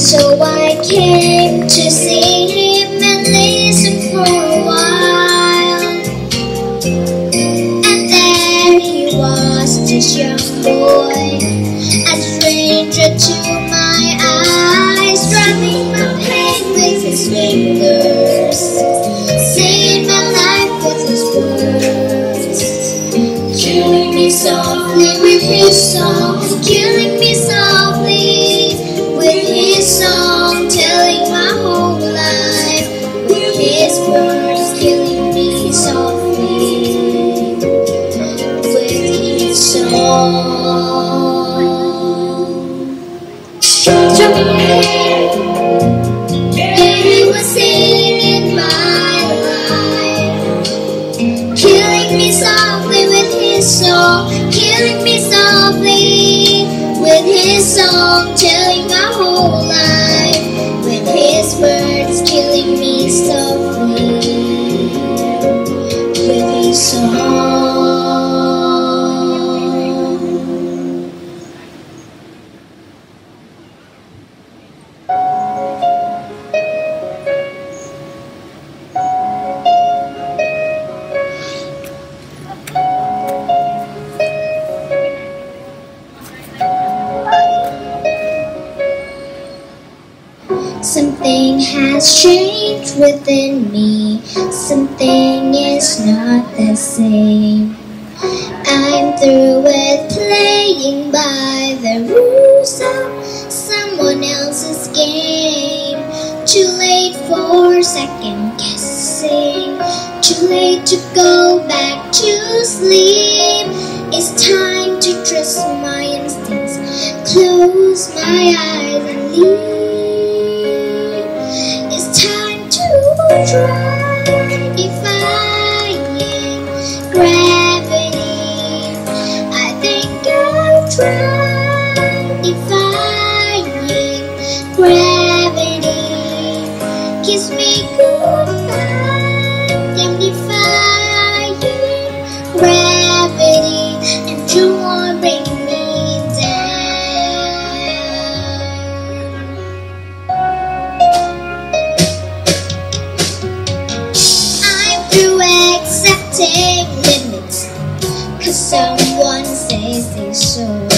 So I came to see him and listen for a while. And there he was, this young boy, a stranger to my eyes, drumming my pain with his fingers, saying my life with his words, killing me softly with his song, killing me softly with his song, telling my whole life with his words, killing me softly with his song. He was singing my life, killing me softly with his song, killing me softly with his song, telling my whole life with his words, killing me softly with his song. Something has changed within me, something is not the same. I'm through with playing by the rules of someone else's game. Too late for second guessing, too late to go back to sleep. It's time to trust my instincts, close my eyes and leave. Defying gravity, I think I'll try. Defying gravity, kiss me goodbye. I'm defying gravity, and you won't bring me accepting limits, 'cause someone says they so.